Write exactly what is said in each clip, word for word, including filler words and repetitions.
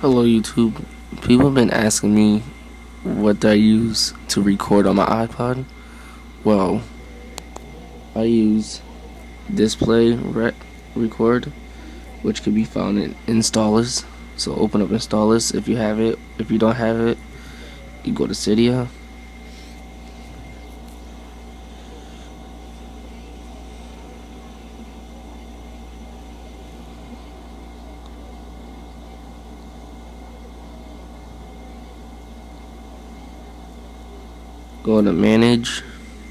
Hello YouTube. People have been asking me what I use to record on my iPod. Well, I use display rec record, which can be found in installers. So open up installers if you have it. If you don't have it, you go to Cydia. Go to manage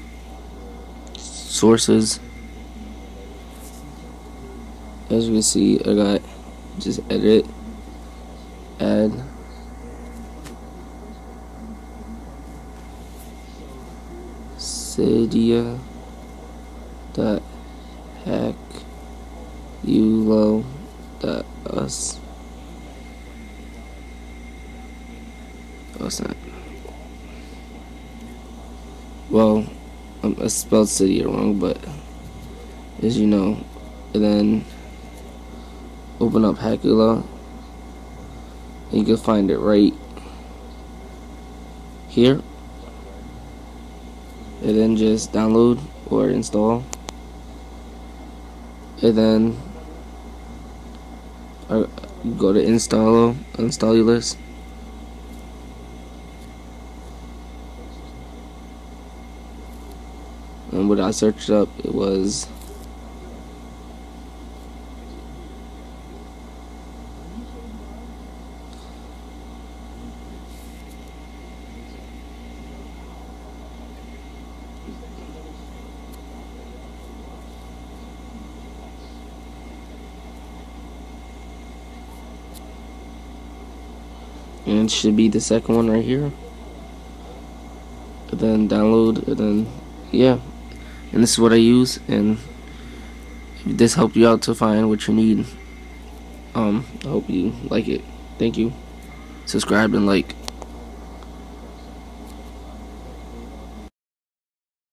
sources. As you can see, I got just edit, add, Cydia dot hack ulo dot us. Oh, it's not. Well, um, I spelled Cydia wrong, but as you know, and then open up Hackula, and you can find it right here, and then just download or install, and then uh, go to install install your list. And what I searched up, it was and it should be the second one right here. And then download, and then yeah. And this is what I use, and if this helped you out to find what you need, um, I hope you like it. Thank you. Subscribe and like.